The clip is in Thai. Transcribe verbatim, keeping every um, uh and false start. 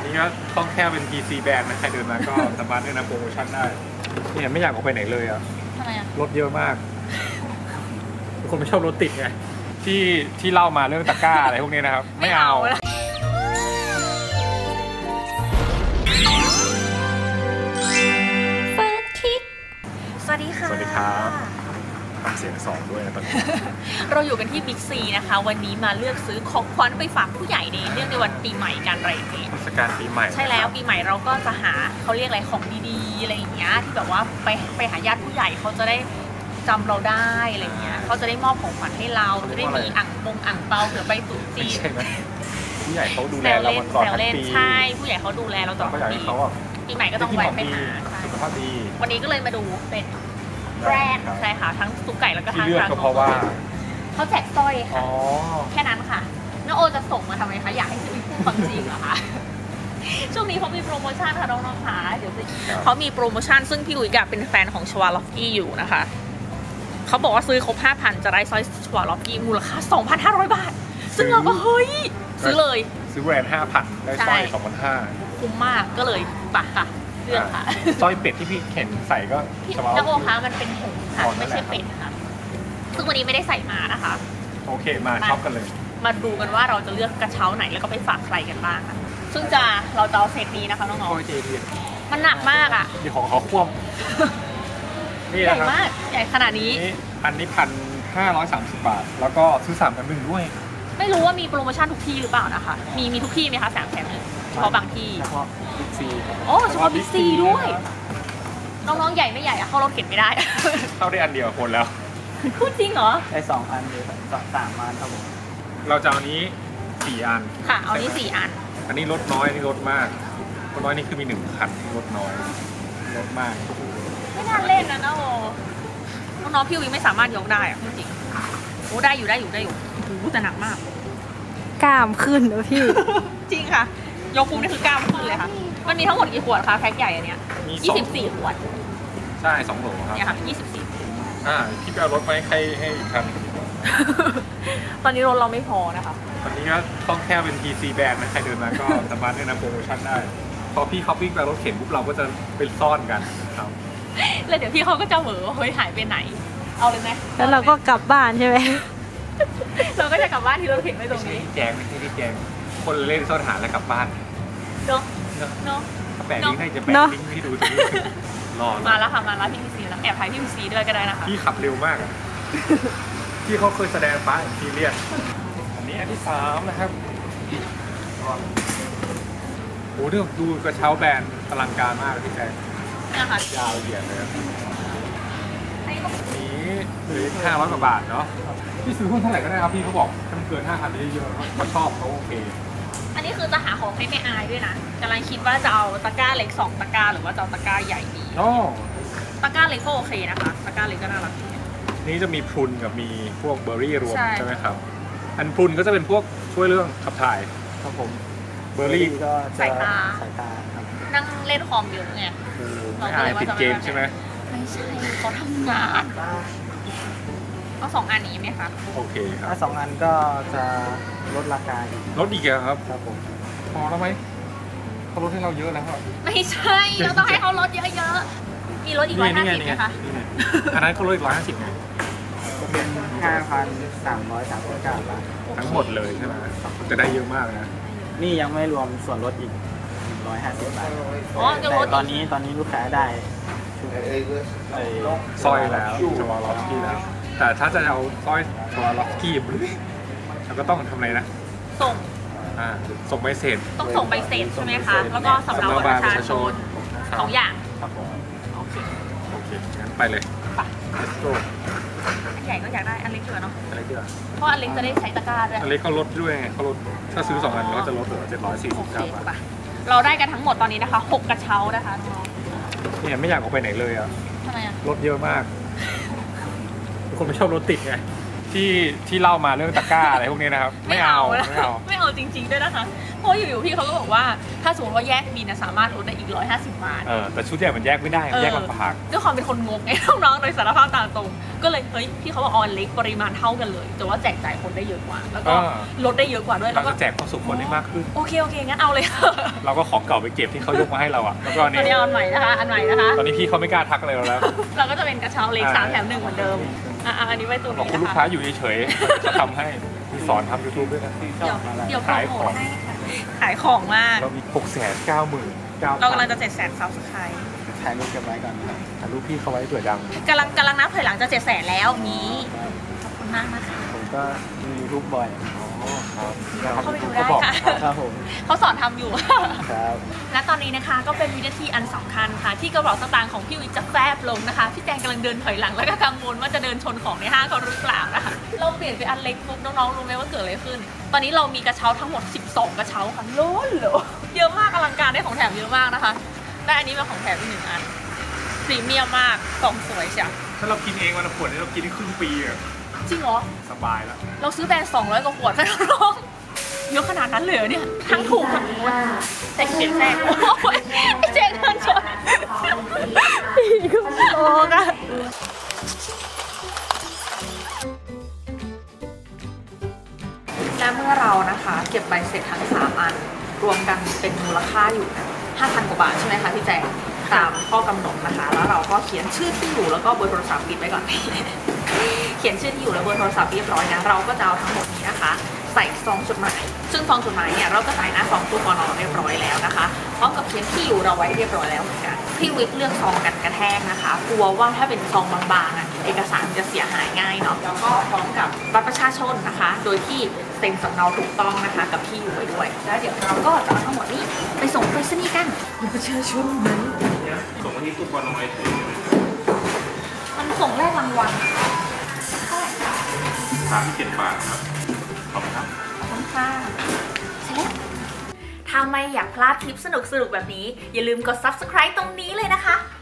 นี้ก็ต้องแค่เป็น พี ซี แบรนด์นะใครเดินมาก็สามารถได้นำโปรโมชั่นได้เนี่ยไม่อยากออกไปไหนเลยอ่ะทำไมอ่ะรถเยอะมากทุกคนไม่ชอบรถติดไงที่ที่เล่ามาเรื่องตะกร้าอะไรพวกนี้นะครับไม่เอาสวัสดีค่ะสวัสดีครับทำเสียงสองด้วยนะตอนนี้เราอยู่กันที่บิ๊กซีนะคะวันนี้มาเลือกซื้อของขวัญไปฝากผู้ใหญ่ในเนื่องในวันปีใหม่กันอะไรอย่างเงี้ยเทศกาลปีใหม่ใช่แล้วปีใหม่เราก็จะหาเขาเรียกอะไรของดีๆอะไรอย่างเงี้ยที่แบบว่าไปไปหาญาติผู้ใหญ่เขาจะได้จำเราได้อะไรเงี้ยเขาจะได้มอบของขวัญให้เราจะได้มีอ่างปงอ่างเปาเผื่อไปตุ๊จีนผู้ใหญ่เขาดูแลเราตลอดทั้งปีใช่ผู้ใหญ่เขาดูแลเราตลอดทั้งปีปีใหม่ก็ต้องไว้ไปหาสุขภาพดีวันนี้ก็เลยมาดูเป็นแบรนด์ใช่ค่ะทั้งซุปไก่แล้วก็ทั้งร้านเพราะว่าเขาแจกสร้อยค่ะแค่นั้นค่ะน้องโอจะส่งมาทำไมคะอยากให้ซื้อพูดความจริงเหรอคะช่วงนี้เขามีโปรโมชั่นค่ะน้องๆค่ะเดี๋ยวเขามีโปรโมชั่นซึ่งพี่ลุยกับเป็นแฟนของชวาล็อกกี้อยู่นะคะเขาบอกว่าซื้อครบ ห้าพัน จะได้สร้อยชวาล็อกกี้มูลค่า สองพันห้าร้อย บาทซึ่งเราก็เฮ้ยซื้อเลยซื้อแบรนด์ ห้าพัน ได้สร้อย สองพันห้าร้อยคุ้มมากก็เลยปะค่ะเลือกค่ะสร้อยเป็ดที่พี่เห็นใส่ก็น้องโอคะมันเป็นหงส์ค่ะไม่ใช่เป็ดค่ะซึ่งวันนี้ไม่ได้ใส่มานะคะโอเคมาช็อปกันเลยมาดูกันว่าเราจะเลือกกระเช้าไหนแล้วก็ไปฝากใครกันบ้างค่ะซึ่งจะเราจะเอาเซตนี้นะคะน้องๆมันหนักมากอ่ะเดี๋ยวของเขาคว่ำนี่ใหญ่มากใหญ่ขนาดนี้อันนี้พันห้าร้อยสามสิบบาทแล้วก็ซื้อสามแถมหนึ่งด้วยไม่รู้ว่ามีโปรโมชั่นทุกที่หรือเปล่านะคะมีมีทุกที่ไหมคะสามแถมหนึ่งเฉพาะบางที่เฉพาะบิ๊กซีโอ้เฉพาะบิ๊กซีด้วยน้องๆใหญ่ไม่ใหญ่อะเข้ารถเข็นไม่ได้เข้าได้อันเดียวคนแล้วพูดจริงเหรอได้สองอันหรือสองสามอันครับผมเราจะเอานี้สี่อันค่ะเอานี้สี่อันอันนี้ลดน้อยนี่ลดมากลดน้อยนี่คือมีหนึ่งคันลดน้อยลดมากไม่น่าเล่นนะน้องน้องๆพี่วิไม่สามารถยกได้อะพูดจริงโอ้ได้อยู่ได้อยู่ได้อยู่โอ้แต่หนักมากกล้ามขึ้นนะพี่จริงค่ะยกปุ๊บนี่คือกล้ามขึ้นเลยค่ะมันมีทั้งหมดกี่ขวดคะแพ็คใหญ่อันเนี้ยยี่สิบสี่ขวดใช่สองโหลครับเนี่ยค่ะยี่สิบสี่อ่าพี่เอารถไปให้ให้อีกคันตอนนี้รถเราไม่พอนะคะตอนนี้ก็ต้องแค่เป็น พี ซี แบรนด์นะใครเดินมาก็สามารถได้นำโปรโมชั่นได้พอพี่เขาวิ่งไปรถเข็นปุ๊บเราก็จะเป็นซ่อนกันครับแล้วเดี๋ยวพี่เขาก็จะเหม่อเฮ้ยหายไปไหนเอาเลยไหมแล้วเราก็กลับบ้านใช่ไหมเราก็จะกลับบ้านที่รถเข็นไว้ตรงนี้แจงไม่ใช่ที่แจงคนเล่นซ่อนหาแล้วกลับบ้านเนาะเนาะแปะลิงก์ให้จะแปะลิงก์ให้ดูตรงนี้รอมาแล้วค่ะมาแล้วพี่พีซีแล้วแอบถ่ายพี่พีซีด้วยก็ได้นะคะพี่ขับเร็วมากอ่ะพี่เขาเคยแสดงฟ้าอย่างทีเรียนอันนี้อันที่สามนะครับโอ้เดี๋ยวดูกระเช้าแบรนด์อลังการมากพี่แจ๊คนะคะยาวเหยียดเลยนี้ซื้อห้าร้อยกว่าบาทเนาะพี่ซื้อหุ้นเท่าไหร่ก็ได้ครับพี่เขาบอกถ้ามันเกินห้าพันได้เยอะเขาชอบเขาโอเคอันนี้คือจะหาของให้ไม่อายด้วยนะกำลังคิดว่าจะเอาตะกร้าเล็กสองตะกร้าหรือว่าจะเอาตะกร้าใหญ่ดีโอ้ตะกร้าเล็กก็โอเคนะคะตะกร้าเล็กก็น่ารักดีนี่จะมีพรุนกับมีพวกเบอร์รี่รวมใช่ไหมครับอันพรุนก็จะเป็นพวกช่วยเรื่องขับถ่ายครับผมเบอร์รี่ก็สายตาสายตาครับนั่งเล่นคอมเยอะไงไม่อายติดเกมใช่ไหมไม่ใช่เขาทำงานเอาสองอันนี้ไหมคะโอเคครับถ้าสองอันก็จะลดราคาอีกลดอีกครับครับผมพอแล้วไหมเขาลดให้เราเยอะแล้วครับไม่ใช่เราต้องให้เขาลดเยอะๆมีลดอีกร้อยห้าสิบไหมคะอันนั้นเขาลดอีกร้อยห้าสิบไงเป็นห้าพันสามร้อยสามสิบเก้าบาททั้งหมดเลยใช่ไหมจะได้เยอะมากนะนี่ยังไม่รวมส่วนลดอีกร้อยห้าสิบบาทแต่ตอนนี้ตอนนี้ลูกค้าได้สร้อยแล้วชวาล็อกกี้แล้วแต่ถ้าจะเอาสร้อยชวาล็อกกี้เราก็ต้องทำอะไรนะส่งอ่าส่งใบเสร็จต้องส่งใบเสร็จใช่ไหมคะแล้วก็สำเนาบัตรประชาชนสองอย่างครับผมโอเคโอเคงั้นไปเลยไปอันใหญ่ก็อยากได้อันเล็กดีกว่าเนาะอันเล็กดีกว่าเพราะอันเล็กจะได้ใช้ตะกร้าด้วยอันเล็กเขาลดด้วยเขาลดถ้าซื้อสองอันก็จะลดเหลือเจ็ดร้อยสี่สิบเก้าบาทเราได้กันทั้งหมดตอนนี้นะคะหกกระเช้านะคะน้องเนี่ยไม่อยากออกไปไหนเลยอ่ะทำไมอ่ะรถเยอะมากทุกคนไม่ชอบรถติดไงที่ที่เล่ามาเรื่องตะกร้าอะไรพวกนี้นะครับไม่เอาไม่เอาไม่เอาจริงๆด้วยนะคะเพราะอยู่ๆพี่เขาก็บอกว่าถ้าสมมติว่าแยกบินนะสามารถลดได้อีกร้อยห้าสิบบาทเออแต่ชุดใหญ่มันแยกไม่ได้แยกลำบากด้วยความเป็นคนงกไงน้องๆโดยสารภาพตามตรงก็เลยเฮ้ยพี่เขาบอกออนเล็กปริมาณเท่ากันเลยแต่ว่าแจกจ่ายคนได้เยอะกว่าแล้วก็ลดได้เยอะกว่าด้วยเราจะแจกความสุขคนได้มากขึ้นโอเคโอเคงั้นเอาเลยเราก็ของเก่าไปเก็บที่เขายกมาให้เราอ่ะแล้วก็นี่อันใหม่นะคะอันใหม่นะคะตอนนี้พี่เขาไม่กล้าทักอะไรเราแล้วเราก็จะเป็นกระเช้าเล็กสามแถมหนึ่งเหมือนเดิมอ่ะอันนี้ไว้ตัวนี้นะคะลูกค้าอยู่เฉยๆจะทำให้มีสอนทำยูทูบด้วยนะเดี๋ยวเดี๋ยวขายของขายของมากเรามีหกแสนเก้าหมื่นเก้าเรากำลังจะเจ็ดแสนซับสไครต์ถ่ายรูปเก็บไว้ก่อนถ่ายรูปพี่เขาไว้เผื่อดังกำลังกำลังนับถอยหลังจะเจ็ดแสนแล้วนี้ขอบคุณมากนะคะผมก็มีรูปบ่อยเขาไปดูได้ค่ะครับผมเขาสอนทำอยู่ครับและตอนนี้นะคะก็เป็นวินาทีอันสำคัญค่ะที่กระเป๋าสตางค์ของพี่วิทย์จะแฟบลงนะคะพี่แจงกำลังเดินถอยหลังแล้วก็กังวลว่าจะเดินชนของในห้างเขาหรือเปล่านะคะเราเปลี่ยนไปอันเล็กปุ๊บน้องๆรู้ไหมว่าเกิดอะไรขึ้นตอนนี้เรามีกระเช้าทั้งหมดสิบสองกระเช้าค่ะล้นเหรอเยอะมากอลังการได้ของแถมเยอะมากนะคะได้อันนี้เป็นของแถมอีกหนึ่งอันพรีเมียมมากกล่องสวยใช่ถ้าเรากินเองวันละขวดนี่เรากินได้ครึ่งปีอะจริงเหรอสบายแล้วเราซื้อแบรนด์สองร้อยกว่าขวดค่ะน้องเยอะขนาดนั้นเลยเนี่ยทั้งถูกทั้งแต่เขียนแทรกโอ้ยเจ๊งเงินชนอีกโอ้ค่ะและเมื่อเรานะคะเก็บใบเสร็จทั้งสามอันรวมกันเป็นมูลค่าอยู่นะห้าพันกว่าบาทใช่ไหมคะพี่แจงตามข้อกำหนดนะคะแล้วเราก็เขียนชื่อที่อยู่แล้วก็เบอร์โทรศัพท์ปิดไว้ก่อนเขียนชื่อที่อยู่และเบอร์โทรศัพท์เรียบร้อยนะเราก็จะเอาทั้งหมดนี้นะคะใส่ซองจดหมายซึ่งซองจดหมายเนี่ยเราก็ใส่หน้าซองตู้ปนเรียบร้อยแล้วนะคะพร้อมกับเขียนที่อยู่เราไว้เรียบร้อยแล้วเหมือนกันพี่วิทย์เลือกซองกันกระแทกนะคะกลัวว่าถ้าเป็นซองบางๆอ่ะเอกสารจะเสียหายง่ายเนาะแล้วก็พร้อมกับบัตรประชาชนนะคะโดยที่เซ็นสำเนาถูกต้องนะคะกับที่อยู่ไว้ด้วยแล้วเดี๋ยวเราก็จะเอาทั้งหมดนี้ไปส่งไปรษณีย์กันบัตรประชาชนนั้นส่งมาที่ตู้ปนไว้มันส่งแรกรางวัลสามสิบเจ็ดบาทครับขอบคุณครับขอบคุณค่ะเสร็จแล้วถ้าไม่อยากพลาดคลิปสนุกๆแบบนี้อย่าลืมกด ซับสไครบ์ ตรงนี้เลยนะคะ